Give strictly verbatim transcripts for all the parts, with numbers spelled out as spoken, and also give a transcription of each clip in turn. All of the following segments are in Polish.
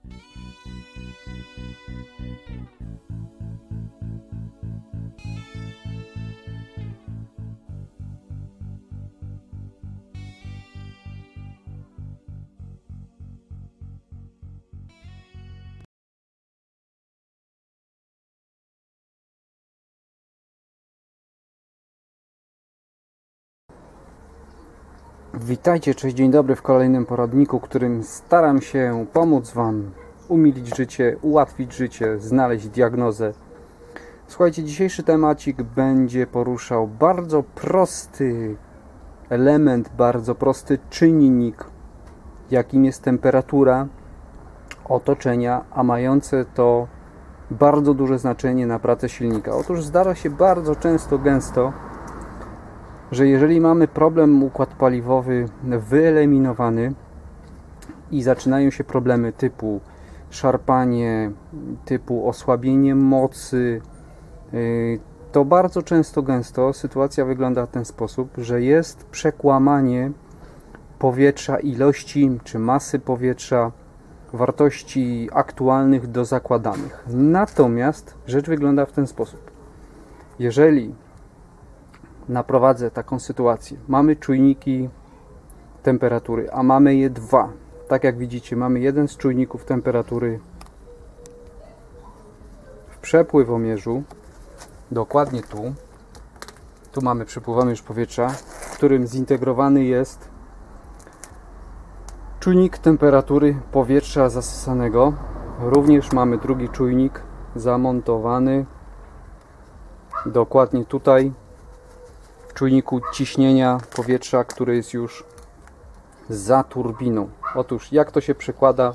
Witajcie, cześć, dzień dobry w kolejnym poradniku, którym staram się pomóc Wam umilić życie, ułatwić życie, znaleźć diagnozę. Słuchajcie, dzisiejszy temacik będzie poruszał bardzo prosty element, bardzo prosty czynnik, jakim jest temperatura otoczenia, a mające to bardzo duże znaczenie na pracę silnika. Otóż zdarza się bardzo często, gęsto, że jeżeli mamy problem układ paliwowy wyeliminowany i zaczynają się problemy typu szarpanie, typu osłabienie mocy, to bardzo często, gęsto sytuacja wygląda w ten sposób, że jest przekłamanie powietrza, ilości czy masy powietrza, wartości aktualnych do zakładanych. Natomiast rzecz wygląda w ten sposób. Jeżeli naprowadzę taką sytuację, mamy czujniki temperatury, a mamy je dwa. Tak jak widzicie, mamy jeden z czujników temperatury w przepływomierzu, dokładnie tu. Tu mamy przepływomierz powietrza, w którym zintegrowany jest czujnik temperatury powietrza zasysanego. Również mamy drugi czujnik zamontowany dokładnie tutaj, w czujniku ciśnienia powietrza, który jest już za turbiną. Otóż jak to się przekłada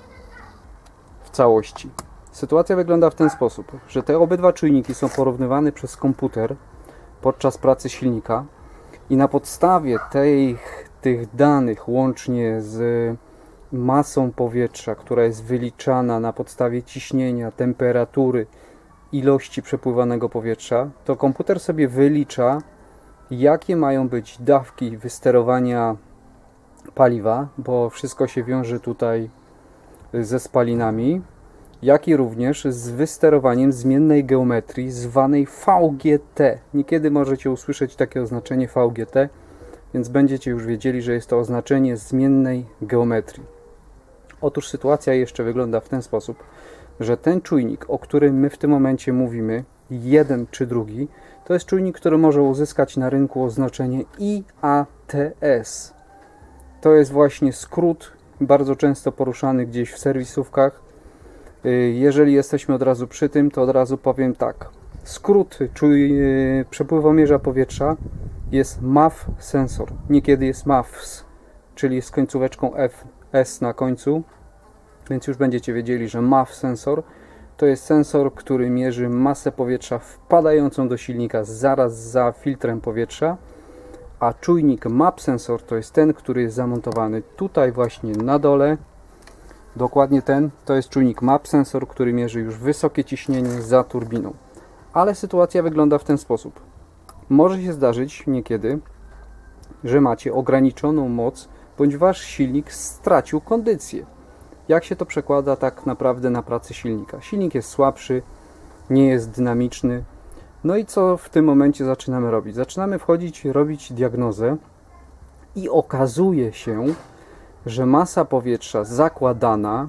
w całości? Sytuacja wygląda w ten sposób, że te obydwa czujniki są porównywane przez komputer podczas pracy silnika i na podstawie tych, tych danych, łącznie z masą powietrza, która jest wyliczana na podstawie ciśnienia, temperatury, ilości przepływanego powietrza, to komputer sobie wylicza, jakie mają być dawki wysterowania paliwa, bo wszystko się wiąże tutaj ze spalinami, jak i również z wysterowaniem zmiennej geometrii zwanej V G T. Niekiedy możecie usłyszeć takie oznaczenie V G T, więc będziecie już wiedzieli, że jest to oznaczenie zmiennej geometrii. Otóż sytuacja jeszcze wygląda w ten sposób, że ten czujnik, o którym my w tym momencie mówimy, jeden czy drugi, to jest czujnik, który może uzyskać na rynku oznaczenie I A T S. To jest właśnie skrót, bardzo często poruszany gdzieś w serwisówkach. Jeżeli jesteśmy od razu przy tym, to od razu powiem tak. Skrót czuj, przepływomierza powietrza jest M A F sensor. Niekiedy jest M A F S, czyli z końcóweczką F, S na końcu. Więc już będziecie wiedzieli, że M A F sensor to jest sensor, który mierzy masę powietrza wpadającą do silnika zaraz za filtrem powietrza, a czujnik M A P sensor to jest ten, który jest zamontowany tutaj właśnie na dole. Dokładnie ten, to jest czujnik M A P sensor, który mierzy już wysokie ciśnienie za turbiną. Ale sytuacja wygląda w ten sposób. Może się zdarzyć niekiedy, że macie ograniczoną moc, bądź wasz silnik stracił kondycję. Jak się to przekłada tak naprawdę na pracę silnika? Silnik jest słabszy, nie jest dynamiczny. No i co w tym momencie zaczynamy robić? Zaczynamy wchodzić, robić diagnozę i okazuje się, że masa powietrza zakładana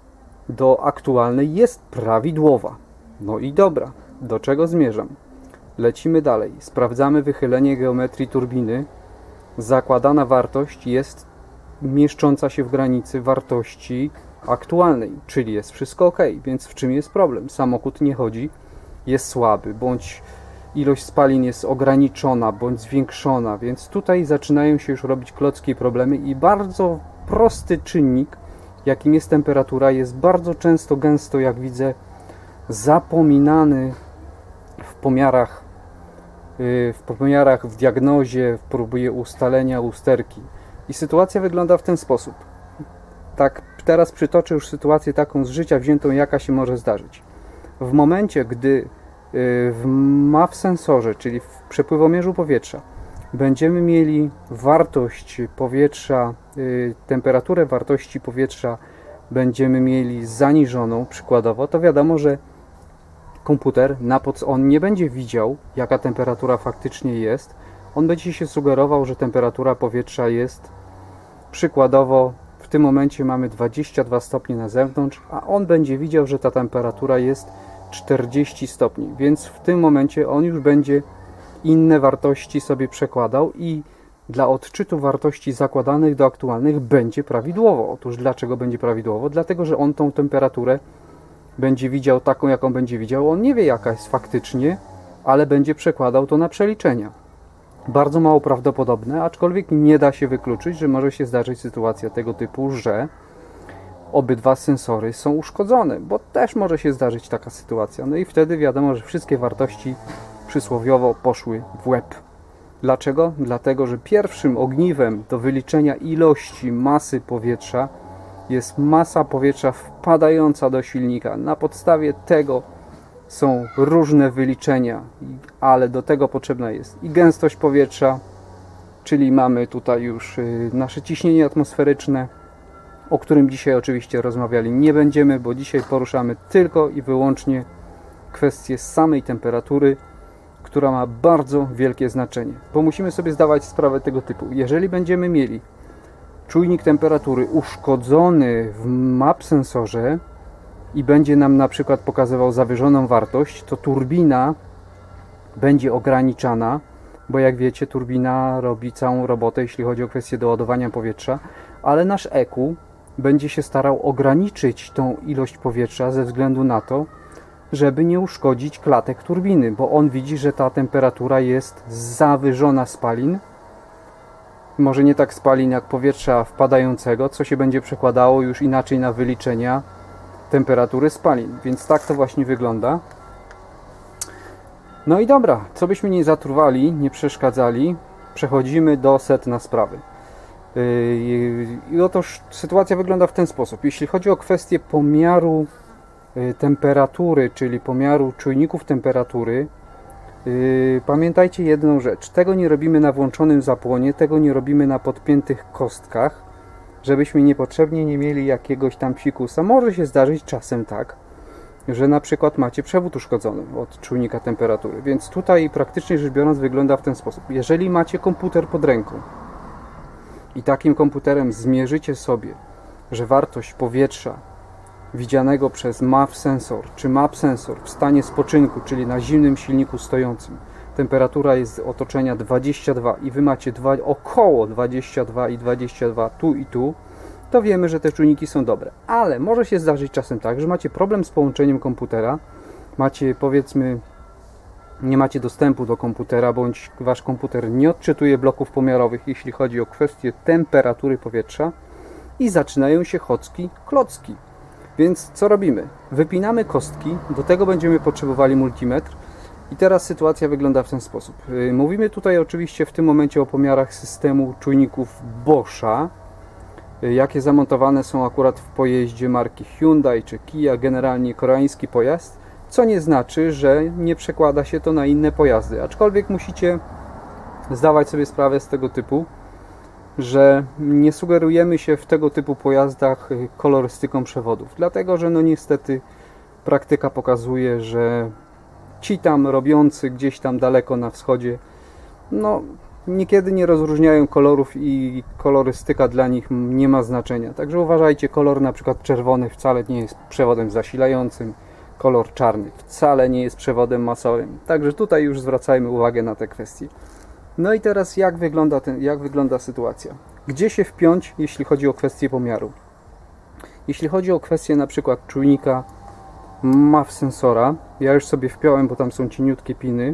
do aktualnej jest prawidłowa. No i dobra, do czego zmierzam? Lecimy dalej. Sprawdzamy wychylenie geometrii turbiny. Zakładana wartość jest mieszcząca się w granicy wartości aktualnej, czyli jest wszystko ok, więc w czym jest problem? Samochód nie chodzi, jest słaby, bądź ilość spalin jest ograniczona, bądź zwiększona, więc tutaj zaczynają się już robić klocki problemy i bardzo prosty czynnik, jakim jest temperatura, jest bardzo często, gęsto, jak zapominany w pomiarach, w pomiarach, w diagnozie, w próbie ustalenia usterki. I sytuacja wygląda w ten sposób. Tak, teraz przytoczę już sytuację taką z życia wziętą, jaka się może zdarzyć. W momencie, gdy w M A F sensorze, czyli w przepływomierzu powietrza, będziemy mieli wartość powietrza, temperaturę wartości powietrza będziemy mieli zaniżoną przykładowo, to wiadomo, że komputer, na pod, on nie będzie widział, jaka temperatura faktycznie jest. On będzie się sugerował, że temperatura powietrza jest przykładowo, w tym momencie mamy dwadzieścia dwa stopnie na zewnątrz, a on będzie widział, że ta temperatura jest czterdzieści stopni, więc w tym momencie on już będzie inne wartości sobie przekładał i dla odczytu wartości zakładanych do aktualnych będzie prawidłowo. Otóż dlaczego będzie prawidłowo? Dlatego, że on tą temperaturę będzie widział taką, jaką będzie widział. On nie wie, jaka jest faktycznie, ale będzie przekładał to na przeliczenia. Bardzo mało prawdopodobne, aczkolwiek nie da się wykluczyć, że może się zdarzyć sytuacja tego typu, że obydwa sensory są uszkodzone, bo też może się zdarzyć taka sytuacja. No i wtedy wiadomo, że wszystkie wartości przysłowiowo poszły w łeb. Dlaczego? Dlatego, że pierwszym ogniwem do wyliczenia ilości masy powietrza jest masa powietrza wpadająca do silnika. Na podstawie tego są różne wyliczenia, ale do tego potrzebna jest i gęstość powietrza, czyli mamy tutaj już nasze ciśnienie atmosferyczne, o którym dzisiaj oczywiście rozmawiali nie będziemy, bo dzisiaj poruszamy tylko i wyłącznie kwestię samej temperatury, która ma bardzo wielkie znaczenie, bo musimy sobie zdawać sprawę tego typu. Jeżeli będziemy mieli czujnik temperatury uszkodzony w map sensorze i będzie nam na przykład pokazywał zawyżoną wartość, to turbina będzie ograniczana, bo jak wiecie, turbina robi całą robotę, jeśli chodzi o kwestię doładowania powietrza, ale nasz E Q będzie się starał ograniczyć tą ilość powietrza ze względu na to, żeby nie uszkodzić klatek turbiny, bo on widzi, że ta temperatura jest zawyżona spalin. Może nie tak spalin jak powietrza wpadającego, co się będzie przekładało już inaczej na wyliczenia temperatury spalin. Więc tak to właśnie wygląda. No i dobra, co byśmy nie zatruwali, nie przeszkadzali, przechodzimy do sedna sprawy. I otóż sytuacja wygląda w ten sposób. Jeśli chodzi o kwestię pomiaru temperatury, czyli pomiaru czujników temperatury, yy, pamiętajcie jedną rzecz. Tego nie robimy na włączonym zapłonie, tego nie robimy na podpiętych kostkach, żebyśmy niepotrzebnie nie mieli jakiegoś tam psikusa. Może się zdarzyć czasem tak, że na przykład macie przewód uszkodzony od czujnika temperatury, więc tutaj praktycznie rzecz biorąc wygląda w ten sposób. Jeżeli macie komputer pod ręką i takim komputerem zmierzycie sobie, że wartość powietrza widzianego przez M A F sensor czy M A P sensor w stanie spoczynku, czyli na zimnym silniku stojącym, temperatura jest z otoczenia dwadzieścia dwa i wy macie dwa, około dwadzieścia dwa i dwadzieścia dwa tu i tu, to wiemy, że te czujniki są dobre. Ale może się zdarzyć czasem tak, że macie problem z połączeniem komputera, macie, powiedzmy, nie macie dostępu do komputera, bądź wasz komputer nie odczytuje bloków pomiarowych, jeśli chodzi o kwestię temperatury powietrza i zaczynają się chocki, klocki. Więc co robimy? Wypinamy kostki, do tego będziemy potrzebowali multimetr i teraz sytuacja wygląda w ten sposób. Mówimy tutaj oczywiście w tym momencie o pomiarach systemu czujników Boscha, jakie zamontowane są akurat w pojeździe marki Hyundai czy Kia, generalnie koreański pojazd, co nie znaczy, że nie przekłada się to na inne pojazdy, aczkolwiek musicie zdawać sobie sprawę z tego typu, że nie sugerujemy się w tego typu pojazdach kolorystyką przewodów, dlatego że no niestety praktyka pokazuje, że ci tam robiący gdzieś tam daleko na wschodzie, no niekiedy nie rozróżniają kolorów i kolorystyka dla nich nie ma znaczenia. Także uważajcie, kolor na przykład czerwony wcale nie jest przewodem zasilającym, kolor czarny wcale nie jest przewodem masowym. Także tutaj już zwracajmy uwagę na te kwestie. No i teraz jak wygląda, ten, jak wygląda sytuacja? Gdzie się wpiąć, jeśli chodzi o kwestię pomiaru? Jeśli chodzi o kwestię na przykład czujnika M A F sensora, ja już sobie wpiąłem, bo tam są cieniutkie piny,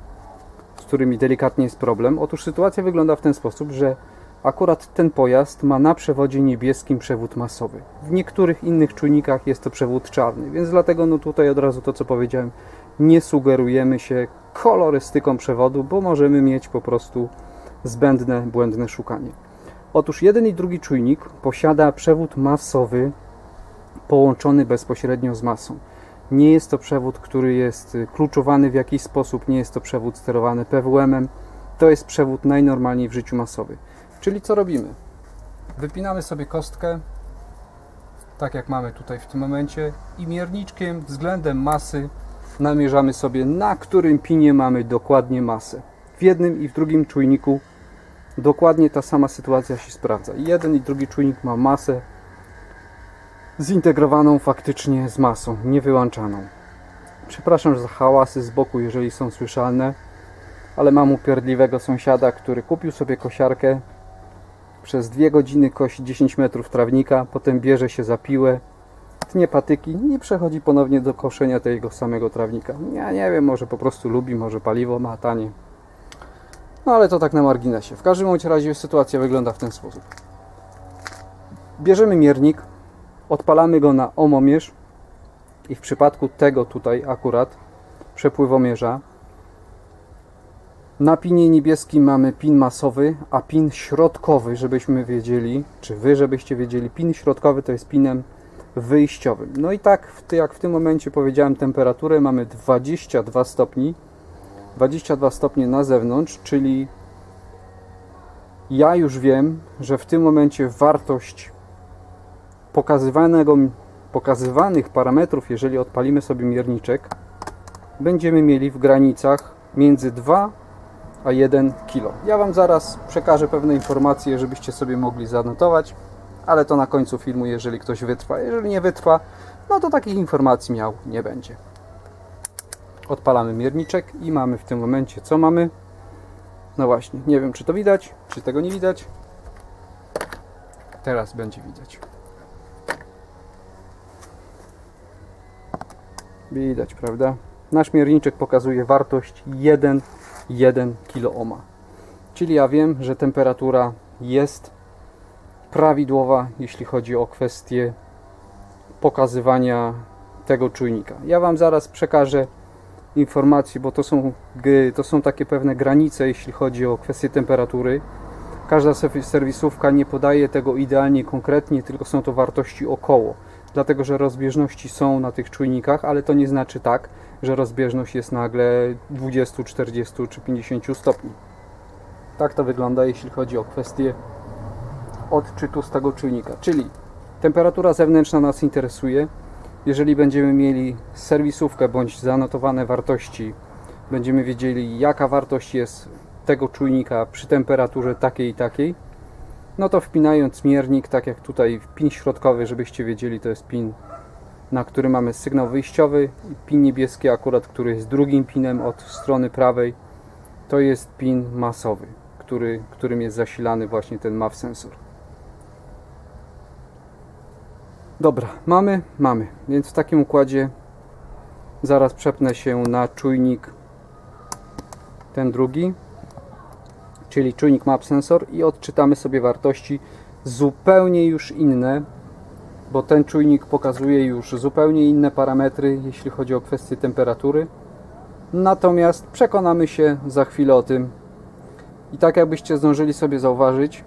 z którymi delikatnie jest problem. Otóż sytuacja wygląda w ten sposób, że akurat ten pojazd ma na przewodzie niebieskim przewód masowy. W niektórych innych czujnikach jest to przewód czarny, więc dlatego no tutaj od razu to, co powiedziałem, nie sugerujemy się kolorystyką przewodu, bo możemy mieć po prostu zbędne, błędne szukanie. Otóż jeden i drugi czujnik posiada przewód masowy połączony bezpośrednio z masą. Nie jest to przewód, który jest kluczowany w jakiś sposób, nie jest to przewód sterowany P W M-em, to jest przewód najnormalniej w życiu masowy. Czyli co robimy? Wypinamy sobie kostkę, tak jak mamy tutaj w tym momencie, i mierniczkiem względem masy namierzamy sobie, na którym pinie mamy dokładnie masę. W jednym i w drugim czujniku dokładnie ta sama sytuacja się sprawdza. Jeden i drugi czujnik ma masę zintegrowaną faktycznie z masą, niewyłączaną. Przepraszam za hałasy z boku, jeżeli są słyszalne, ale mam upierdliwego sąsiada, który kupił sobie kosiarkę, przez dwie godziny kosi dziesięć metrów trawnika, potem bierze się za piłę, tnie patyki i przechodzi ponownie do koszenia tego samego trawnika. Ja nie wiem, może po prostu lubi, może paliwo ma tanie. No ale to tak na marginesie. W każdym bądź razie sytuacja wygląda w ten sposób. Bierzemy miernik, odpalamy go na omomierz i w przypadku tego tutaj akurat przepływomierza na pinie niebieskim mamy pin masowy, a pin środkowy, żebyśmy wiedzieli, czy wy żebyście wiedzieli, pin środkowy to jest pinem wyjściowym. No i tak, jak w tym momencie powiedziałem, temperaturę mamy dwadzieścia dwa stopni, dwadzieścia dwa stopnie na zewnątrz, czyli ja już wiem, że w tym momencie wartość pokazywanego, pokazywanych parametrów, jeżeli odpalimy sobie mierniczek, będziemy mieli w granicach między dwa a jeden kilo. Ja Wam zaraz przekażę pewne informacje, żebyście sobie mogli zanotować, ale to na końcu filmu, jeżeli ktoś wytrwa. Jeżeli nie wytrwa, no to takich informacji miał nie będzie. Odpalamy mierniczek i mamy w tym momencie, co mamy? No właśnie, nie wiem, czy to widać, czy tego nie widać. Teraz będzie widać. Widać, prawda? Nasz mierniczek pokazuje wartość jeden przecinek jeden kiloohma. Czyli ja wiem, że temperatura jest prawidłowa, jeśli chodzi o kwestię pokazywania tego czujnika. Ja Wam zaraz przekażę informacje, bo to są, to są takie pewne granice, jeśli chodzi o kwestię temperatury. Każda serwisówka nie podaje tego idealnie konkretnie, tylko są to wartości około. Dlatego, że rozbieżności są na tych czujnikach, ale to nie znaczy tak, że rozbieżność jest nagle dwadzieścia, czterdzieści czy pięćdziesiąt stopni. Tak to wygląda, jeśli chodzi o kwestię odczytu z tego czujnika. Czyli temperatura zewnętrzna nas interesuje. Jeżeli będziemy mieli serwisówkę bądź zanotowane wartości, będziemy wiedzieli, jaka wartość jest tego czujnika przy temperaturze takiej i takiej, no to wpinając miernik, tak jak tutaj pin środkowy, żebyście wiedzieli, to jest pin, na który mamy sygnał wyjściowy, i pin niebieski akurat, który jest drugim pinem od strony prawej, to jest pin masowy, który, którym jest zasilany właśnie ten M A V sensor. Dobra, mamy, mamy, więc w takim układzie zaraz przepnę się na czujnik ten drugi, czyli czujnik M A V sensor, i odczytamy sobie wartości zupełnie już inne, bo ten czujnik pokazuje już zupełnie inne parametry, jeśli chodzi o kwestię temperatury. Natomiast przekonamy się za chwilę o tym. I tak jakbyście zdążyli sobie zauważyć,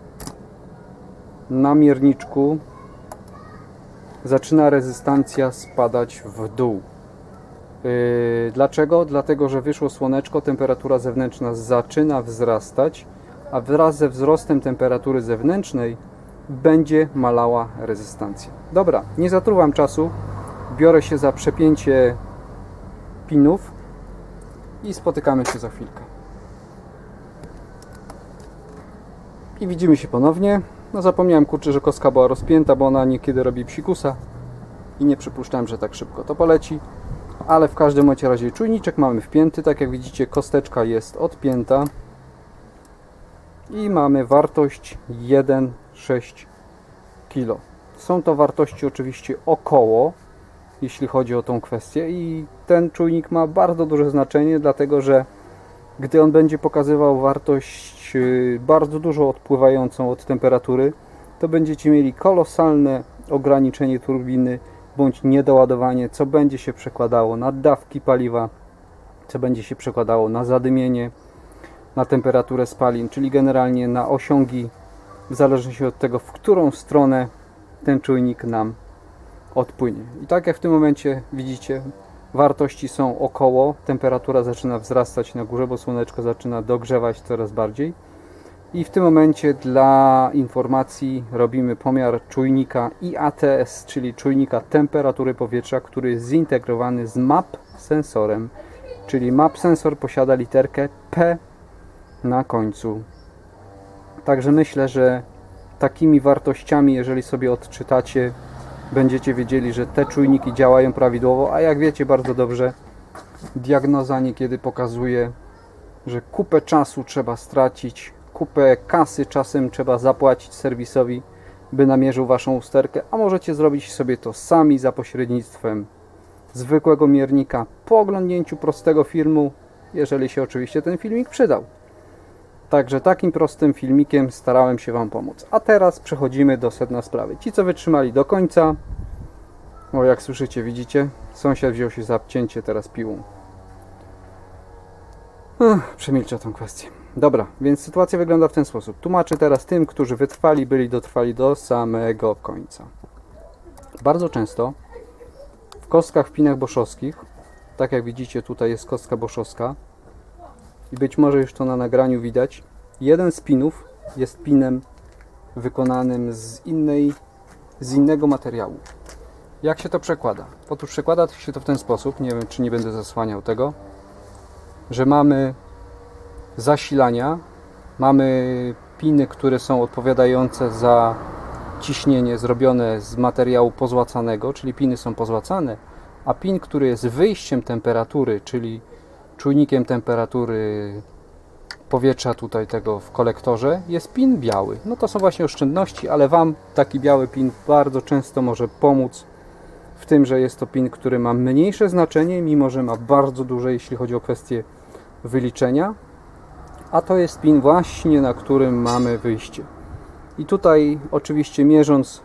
na mierniczku zaczyna rezystancja spadać w dół. Yy, dlaczego? Dlatego, że wyszło słoneczko, temperatura zewnętrzna zaczyna wzrastać, a wraz ze wzrostem temperatury zewnętrznej będzie malała rezystancja. Dobra, nie zatruwam czasu, biorę się za przepięcie pinów i spotykamy się za chwilkę. I widzimy się ponownie. No zapomniałem, kurczę, że kostka była rozpięta, bo ona niekiedy robi psikusa i nie przypuszczałem, że tak szybko to poleci. Ale w każdym razie czujniczek mamy wpięty, tak jak widzicie, kosteczka jest odpięta i mamy wartość jeden przecinek sześć kilo. Są to wartości oczywiście około, jeśli chodzi o tą kwestię, i ten czujnik ma bardzo duże znaczenie, dlatego że gdy on będzie pokazywał wartość bardzo dużo odpływającą od temperatury, to będziecie mieli kolosalne ograniczenie turbiny bądź niedoładowanie, co będzie się przekładało na dawki paliwa, co będzie się przekładało na zadymienie, na temperaturę spalin, czyli generalnie na osiągi, w zależności od tego, w którą stronę ten czujnik nam odpłynie. I tak jak w tym momencie widzicie, wartości są około, temperatura zaczyna wzrastać na górze, bo słoneczko zaczyna dogrzewać coraz bardziej. I w tym momencie dla informacji robimy pomiar czujnika I A T S, czyli czujnika temperatury powietrza, który jest zintegrowany z M A P sensorem, czyli M A P sensor posiada literkę P na końcu. Także myślę, że takimi wartościami, jeżeli sobie odczytacie, będziecie wiedzieli, że te czujniki działają prawidłowo, a jak wiecie bardzo dobrze, diagnoza niekiedy pokazuje, że kupę czasu trzeba stracić, kupę kasy czasem trzeba zapłacić serwisowi, by namierzył waszą usterkę, a możecie zrobić sobie to sami za pośrednictwem zwykłego miernika po oglądnięciu prostego filmu, jeżeli się oczywiście ten filmik przydał. Także takim prostym filmikiem starałem się wam pomóc. A teraz przechodzimy do sedna sprawy. Ci, co wytrzymali do końca, bo jak słyszycie, widzicie, sąsiad wziął się za obcięcie teraz piłą. Ech, przemilczę tę kwestię. Dobra, więc sytuacja wygląda w ten sposób. Tłumaczę teraz tym, którzy wytrwali, byli dotrwali do samego końca. Bardzo często w kostkach w pinach boszowskich, tak jak widzicie, tutaj jest kostka boszowska i być może już to na nagraniu widać, jeden z pinów jest pinem wykonanym z innej, z innego materiału. Jak się to przekłada? Otóż przekłada się to w ten sposób, nie wiem, czy nie będę zasłaniał tego, że mamy zasilania, mamy piny, które są odpowiadające za ciśnienie zrobione z materiału pozłacanego, czyli piny są pozłacane, a pin, który jest wyjściem temperatury, czyli czujnikiem temperatury powietrza tutaj tego w kolektorze, jest pin biały. No to są właśnie oszczędności, ale wam taki biały pin bardzo często może pomóc w tym, że jest to pin, który ma mniejsze znaczenie, mimo że ma bardzo duże, jeśli chodzi o kwestię wyliczenia, a to jest pin właśnie, na którym mamy wyjście. I tutaj oczywiście mierząc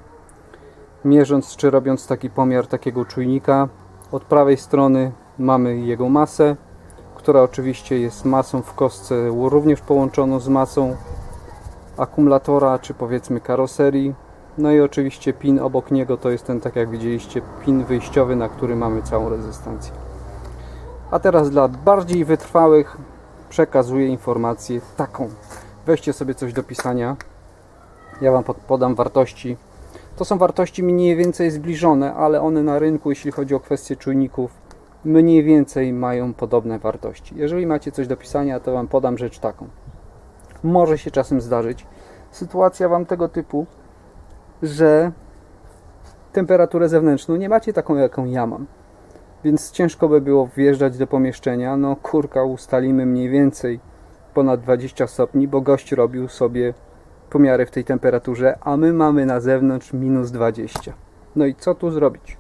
mierząc czy robiąc taki pomiar takiego czujnika, od prawej strony mamy jego masę, która oczywiście jest masą w kostce również połączoną z masą akumulatora, czy powiedzmy karoserii. No i oczywiście pin obok niego to jest ten, tak jak widzieliście, pin wyjściowy, na który mamy całą rezystancję. A teraz dla bardziej wytrwałych przekazuję informację taką. Weźcie sobie coś do pisania. Ja wam podam wartości. To są wartości mniej więcej zbliżone, ale one na rynku, jeśli chodzi o kwestie czujników, mniej więcej mają podobne wartości. Jeżeli macie coś do pisania, to wam podam rzecz taką. Może się czasem zdarzyć sytuacja wam tego typu, że temperaturę zewnętrzną nie macie taką, jaką ja mam. Więc ciężko by było wjeżdżać do pomieszczenia. No kurka, ustalimy mniej więcej ponad dwadzieścia stopni, bo gość robił sobie pomiary w tej temperaturze, a my mamy na zewnątrz minus dwadzieścia. No i co tu zrobić?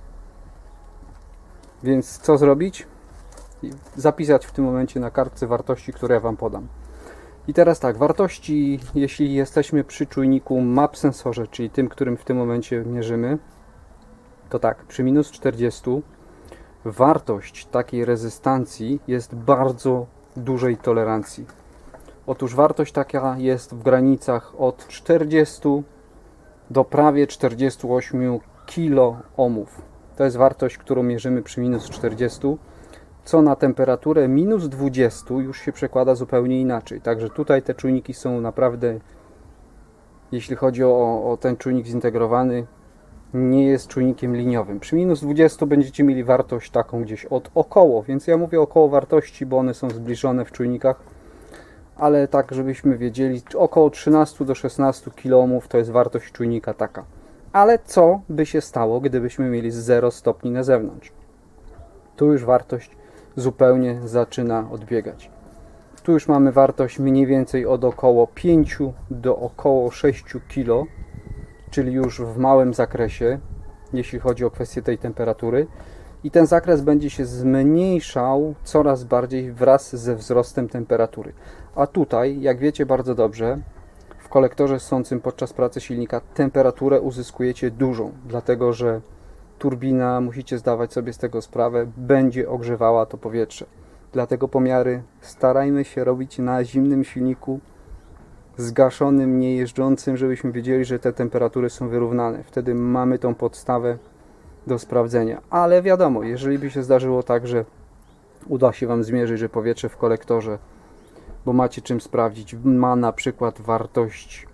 Więc co zrobić? Zapisać w tym momencie na kartce wartości, które ja wam podam. I teraz tak, wartości, jeśli jesteśmy przy czujniku M A P sensorze, czyli tym, którym w tym momencie mierzymy, to tak, przy minus czterdziestu wartość takiej rezystancji jest bardzo dużej tolerancji. Otóż wartość taka jest w granicach od czterdziestu do prawie czterdziestu ośmiu kiloohmów. To jest wartość, którą mierzymy przy minus czterdziestu, co na temperaturę minus dwadzieścia już się przekłada zupełnie inaczej. Także tutaj te czujniki są naprawdę, jeśli chodzi o, o ten czujnik zintegrowany, nie jest czujnikiem liniowym. Przy minus dwudziestu będziecie mieli wartość taką gdzieś od około, więc ja mówię około wartości, bo one są zbliżone w czujnikach, ale tak, żebyśmy wiedzieli, około trzynastu do szesnastu kiloohmów to jest wartość czujnika taka. Ale co by się stało, gdybyśmy mieli zero stopni na zewnątrz? Tu już wartość zupełnie zaczyna odbiegać. Tu już mamy wartość mniej więcej od około pięciu do około sześciu kilo, czyli już w małym zakresie, jeśli chodzi o kwestię tej temperatury. I ten zakres będzie się zmniejszał coraz bardziej wraz ze wzrostem temperatury. A tutaj, jak wiecie bardzo dobrze, w kolektorze ssącym podczas pracy silnika temperaturę uzyskujecie dużą, dlatego że turbina, musicie zdawać sobie z tego sprawę, będzie ogrzewała to powietrze. Dlatego pomiary starajmy się robić na zimnym silniku, zgaszonym, nie jeżdżącym, żebyśmy wiedzieli, że te temperatury są wyrównane. Wtedy mamy tą podstawę do sprawdzenia. Ale wiadomo, jeżeli by się zdarzyło tak, że uda się wam zmierzyć, że powietrze w kolektorze bo macie czym sprawdzić. Ma na przykład wartość,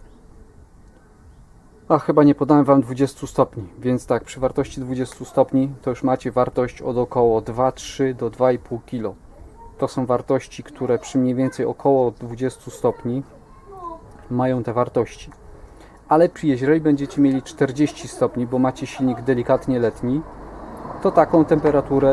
a chyba nie podałem Wam dwudziestu stopni, więc tak, przy wartości dwudziestu stopni to już macie wartość od około dwa trzy do dwa i pół kilo. To są wartości, które przy mniej więcej około dwudziestu stopni mają te wartości. Ale jeżeli będziecie mieli czterdzieści stopni, bo macie silnik delikatnie letni, to taką temperaturę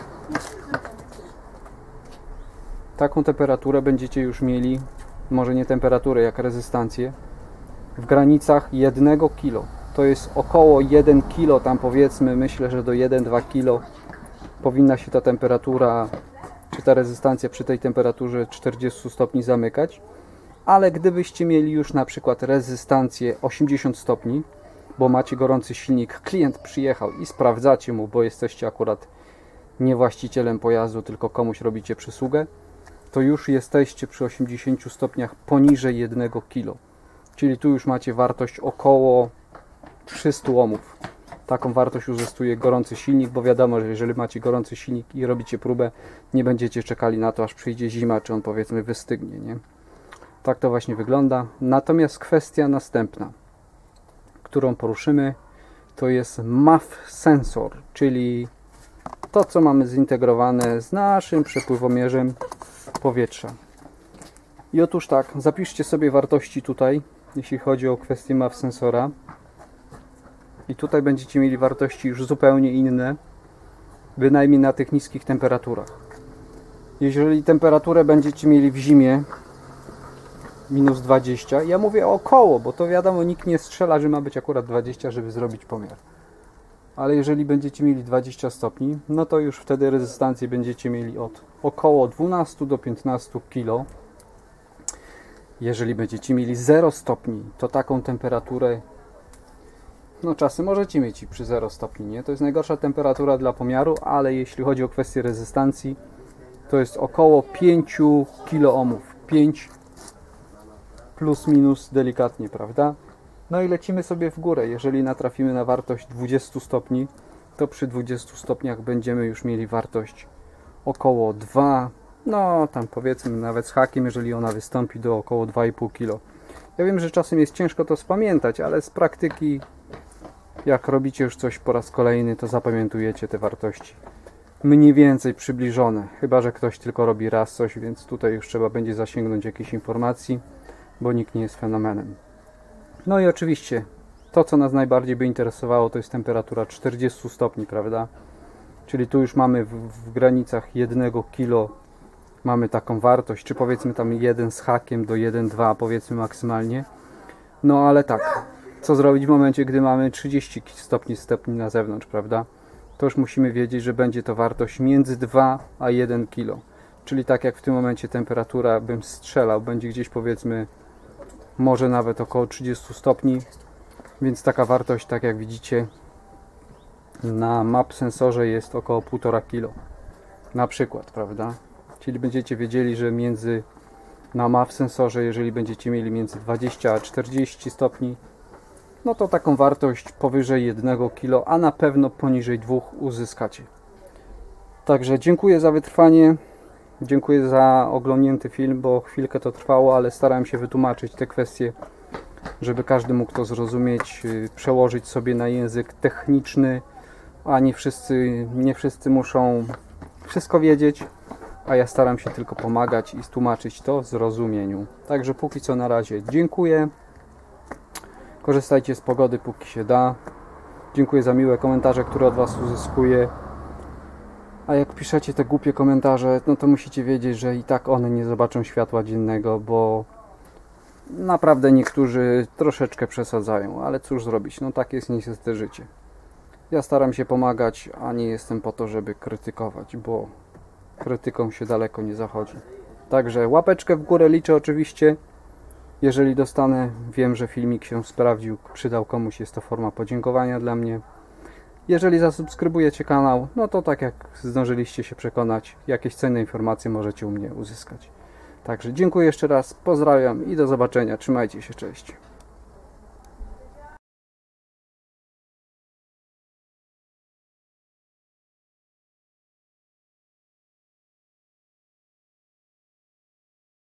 taką temperaturę będziecie już mieli, może nie temperaturę, jak rezystancję, w granicach jednego kilo. To jest około jeden kilo, tam powiedzmy, myślę, że do jeden do dwóch kilo powinna się ta temperatura, czy ta rezystancja przy tej temperaturze czterdziestu stopni zamykać. Ale gdybyście mieli już na przykład rezystancję osiemdziesiąt stopni, bo macie gorący silnik, klient przyjechał i sprawdzacie mu, bo jesteście akurat nie właścicielem pojazdu, tylko komuś robicie przysługę, to już jesteście przy osiemdziesięciu stopniach poniżej jednego kilo. Czyli tu już macie wartość około trzystu ohmów. Taką wartość uzyskuje gorący silnik, bo wiadomo, że jeżeli macie gorący silnik i robicie próbę, nie będziecie czekali na to, aż przyjdzie zima, czy on powiedzmy wystygnie, nie? Tak to właśnie wygląda. Natomiast kwestia następna, którą poruszymy, to jest M A F sensor, czyli to, co mamy zintegrowane z naszym przepływomierzem powietrza. I otóż tak, zapiszcie sobie wartości tutaj, jeśli chodzi o kwestię M A F sensora. I tutaj będziecie mieli wartości już zupełnie inne, bynajmniej na tych niskich temperaturach. Jeżeli temperaturę będziecie mieli w zimie minus dwadzieścia, ja mówię około, bo to wiadomo, nikt nie strzela, że ma być akurat dwadzieścia, żeby zrobić pomiar. Ale jeżeli będziecie mieli dwadzieścia stopni, no to już wtedy rezystancję będziecie mieli od około dwunastu do piętnastu kilo. Jeżeli będziecie mieli zero stopni, to taką temperaturę, no czasy możecie mieć i przy zero stopni, nie? To jest najgorsza temperatura dla pomiaru, ale jeśli chodzi o kwestię rezystancji, to jest około pięć kilo ohmów. pięć plus minus delikatnie, prawda? No i lecimy sobie w górę. Jeżeli natrafimy na wartość dwudziestu stopni, to przy dwudziestu stopniach będziemy już mieli wartość około dwa, no tam powiedzmy nawet z hakiem, jeżeli ona wystąpi, do około dwa i pół kilo. Ja wiem, że czasem jest ciężko to spamiętać, ale z praktyki, jak robicie już coś po raz kolejny, to zapamiętujecie te wartości mniej więcej przybliżone. Chyba że ktoś tylko robi raz coś, więc tutaj już trzeba będzie zasięgnąć jakiejś informacji, bo nikt nie jest fenomenem. No i oczywiście to, co nas najbardziej by interesowało, to jest temperatura czterdzieści stopni, prawda? Czyli tu już mamy w, w granicach jednego kilo mamy taką wartość, czy powiedzmy tam jeden z hakiem do jeden przecinek dwa powiedzmy maksymalnie. No ale tak, co zrobić w momencie, gdy mamy trzydzieści stopni stopni na zewnątrz, prawda? To już musimy wiedzieć, że będzie to wartość między dwa a jeden kilo. Czyli tak jak w tym momencie temperatura, bym strzelał, będzie gdzieś powiedzmy może nawet około trzydziestu stopni, więc taka wartość, tak jak widzicie, na M A F sensorze jest około półtora kilo na przykład, prawda? Czyli będziecie wiedzieli, że między na M A F sensorze, jeżeli będziecie mieli między dwadzieścia a czterdzieści stopni, no to taką wartość powyżej jednego kilo, a na pewno poniżej dwóch uzyskacie. Także dziękuję za wytrwanie. Dziękuję za oglądnięty film, bo chwilkę to trwało, ale starałem się wytłumaczyć te kwestie, żeby każdy mógł to zrozumieć, przełożyć sobie na język techniczny, a nie wszyscy, nie wszyscy muszą wszystko wiedzieć, a ja staram się tylko pomagać i tłumaczyć to w zrozumieniu. Także póki co na razie dziękuję. Korzystajcie z pogody, póki się da. Dziękuję za miłe komentarze, które od Was uzyskuję. A jak piszecie te głupie komentarze, no to musicie wiedzieć, że i tak one nie zobaczą światła dziennego, bo naprawdę niektórzy troszeczkę przesadzają, ale cóż zrobić, no tak jest niestety życie. Ja staram się pomagać, a nie jestem po to, żeby krytykować, bo krytyką się daleko nie zachodzi. Także łapeczkę w górę liczę oczywiście. Jeżeli dostanę, wiem, że filmik się sprawdził, przydał komuś, jest to forma podziękowania dla mnie. Jeżeli zasubskrybujecie kanał, no to tak jak zdążyliście się przekonać, jakieś cenne informacje możecie u mnie uzyskać. Także dziękuję jeszcze raz, pozdrawiam i do zobaczenia. Trzymajcie się, cześć.